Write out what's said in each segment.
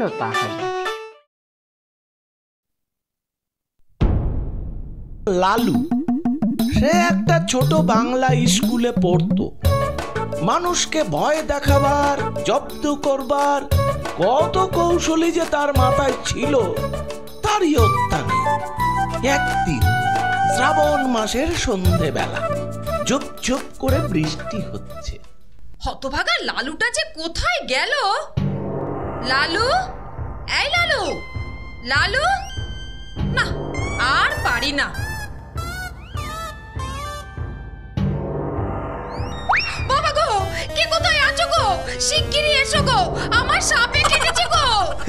চলো তাহলে। লালু সে একটা ছোট বাংলা স্কুলে পড়তো। মানুষকে ভয় দেখাবার, জব্দ করবার কত কৌশলী যে তার মাথায় ছিল তারই অত্যা নেই। একদিন শ্রাবণ মাসের সন্ধেবেলা ঝুপ ঝুপ করে বৃষ্টি হচ্ছে। হতভাগা লালুটা যে কোথায় গেল? লালু, এই লালু, লালু, না আর পারি না। বাবা গো, কে কোথায় আছো গো? শিগগিরই এসো গো, আমার সাপে কেটেছে গো।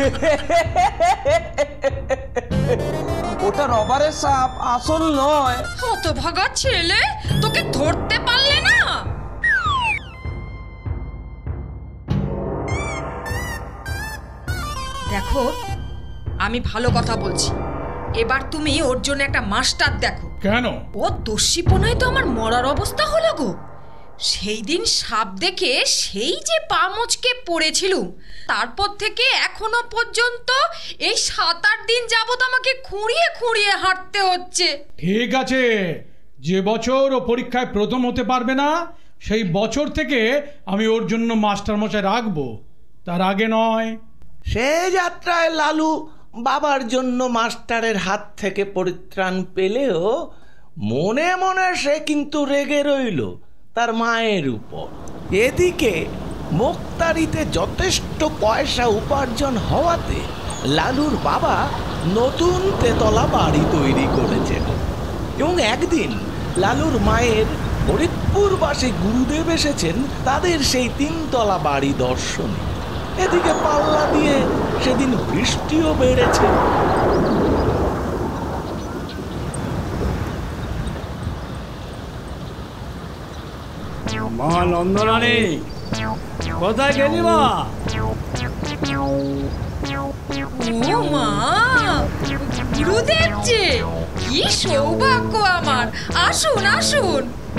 ওটা রবারের সাপ, আসল নয়। হতভাগা ছেলে, তোকে ধরতে পারলে না? দেখো, আমি ভালো কথা বলছি, এবার তুমি ওর জন্য একটা মাস্টার দেখো। কেন? ও দস্যিপনায় তো আমার মরার অবস্থা হলো গো। সেই দিন সাপ দেখে সেই যে পা মুচকে পড়েছিলুম, তারপর থেকে এখনো পর্যন্ত এই 7-8 দিন যাবত আমাকে খুঁড়িয়ে খুঁড়িয়ে হাঁটতে হচ্ছে। ঠিক আছে, যে বছর ও পরীক্ষায় প্রথম হতে পারবে না সেই বছর থেকে আমি ওর জন্য মাস্টার মশাই রাখবো, তার আগে নয়। সে যাত্রায় লালু বাবার জন্য মাস্টারের হাত থেকে পরিত্রাণ পেলেও মনে মনে সে কিন্তু রেগে রইল তার মায়ের উপর। এদিকে মুক্তারিতে যথেষ্ট পয়সা উপার্জন হওয়াতে লালুর বাবা নতুন তেতলা বাড়ি তৈরি করেছেন এবং একদিন লালুর মায়ের ফরিদপুরবাসী গুরুদেব এসেছেন তাদের সেই 3তলা বাড়ি দর্শনে। এদিকে পাল্লা দিয়ে সেদিন বৃষ্টিও বেড়েছে। মা নন্দরানী, কোথায় গেলি মা? ও মা, গুরুদেব যে, কি সৌভাগ্য আমার। আসুন আসুন।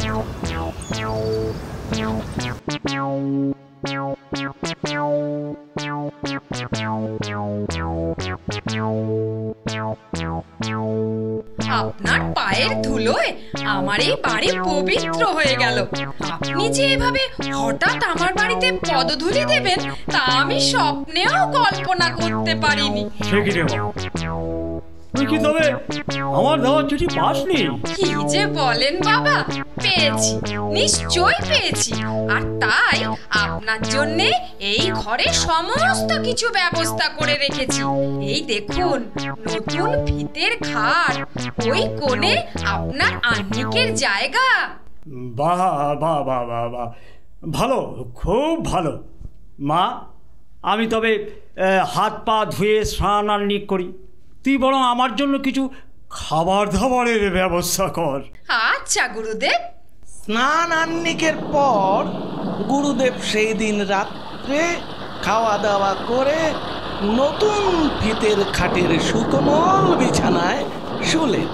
আপনার পায়ের ধুলোয় আমার এই বাড়ি পবিত্র হয়ে গেল। আপনি যে এভাবে হঠাৎ আমার বাড়িতে পদধূলি দেবেন তা আমি স্বপ্নেও কল্পনা করতে পারিনি। সে কি রে মা, তুই কি তবে আমার দেওয়া চিঠি পাসনি? কি যে বলেন বাবা, পেয়েছি, নিশ্চয়ই পেয়েছি। আর তাই আপনার জন্য এই ঘরে সমস্ত কিছু ব্যবস্থা করে রেখেছি। এই দেখুন, নতুন ফিতের খাট, ওই কোণে আপনার আহ্নিকের জায়গা। বাহ বাহ বাহ বাহ বাহ, ভালো, খুব ভালো। মা, আমি তবে হাত পা ধুয়ে স্নান আহ্নিক করি। তুই বরং আমার জন্য কিছু খাবার দাবারের ব্যবস্থা কর। আচ্ছা গুরুদেব। স্নান আহ্নিকের পর গুরুদেব সেই দিন রাত্রে খাওয়া দাওয়া করে নতুন ফিতের খাটের সুকোমল বিছানায় শুলেন।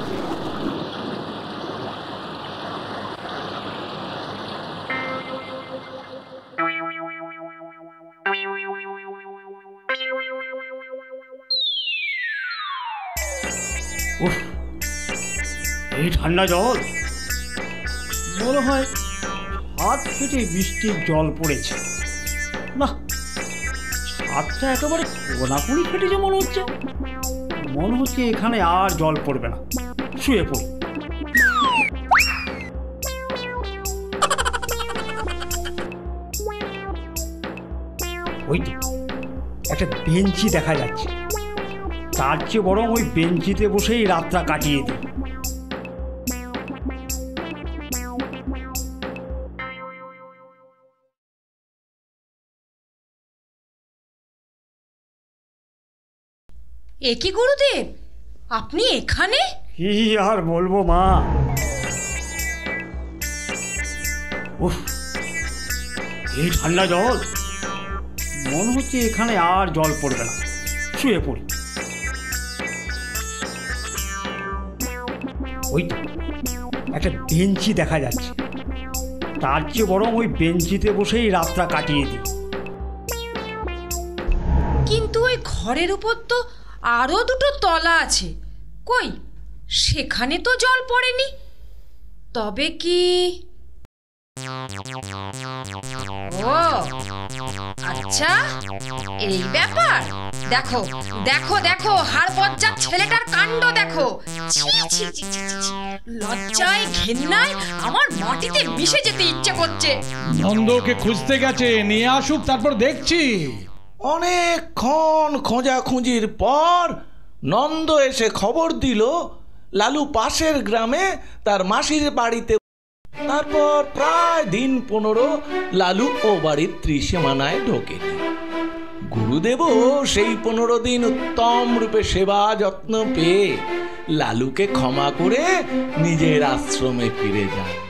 এই ঠান্ডা জল, মনে হয় হাত ফেটে বৃষ্টির জল পড়েছে। না, হাতটা একেবারে কোনাকুনি ফেটেছে মনে হচ্ছে। মনে হচ্ছে এখানে আর জল পড়বে না, শুয়ে পড়ি। ওই তো একটা বেঞ্চি দেখা যাচ্ছে, তার চেয়ে বরং ওই বেঞ্চিতে বসেই রাতটা কাটিয়ে দিই। এ কি গুরুদেব, আপনি এখানে? কি আর বলবো মা, উফ, এই ঠান্ডা জল, মনে হচ্ছে এখানে আর জল পড়বে না, শুয়ে পড়ি। ওই তো একটা বেঞ্চি দেখা যাচ্ছে, তার চেয়ে বরং ওই বেঞ্চিতে বসেই রাতটা কাটিয়ে দিই। কিন্তু ওই ঘরের উপর তো আরো দুটো তলা আছে, কই সেখানে তো জল পড়েনি। তবে কি? ও আচ্ছা, এই ব্যাপার। দেখো দেখো দেখো, হাড় বজ্জার ছেলেটার কাণ্ড দেখো। ছি, ছি, ছি, ছি, ছি, ছি। লজ্জায় ঘেন্নায় আমার মাটিতে মিশে যেতে ইচ্ছে করছে। নন্দকে খুঁজতে গেছে, নিয়ে আসুক, তারপর দেখছি। অনেকক্ষণ খোঁজাখুঁজির পর নন্দ এসে খবর দিল লালু পাশের গ্রামে তার মাসির বাড়িতে। তারপর প্রায় দিন 15 লালু ও বাড়ির ত্রিসীমানায় ঢোকেনি। গুরুদেবও সেই 15 দিন উত্তম রূপে সেবা যত্ন পেয়ে লালুকে ক্ষমা করে নিজের আশ্রমে ফিরে যান।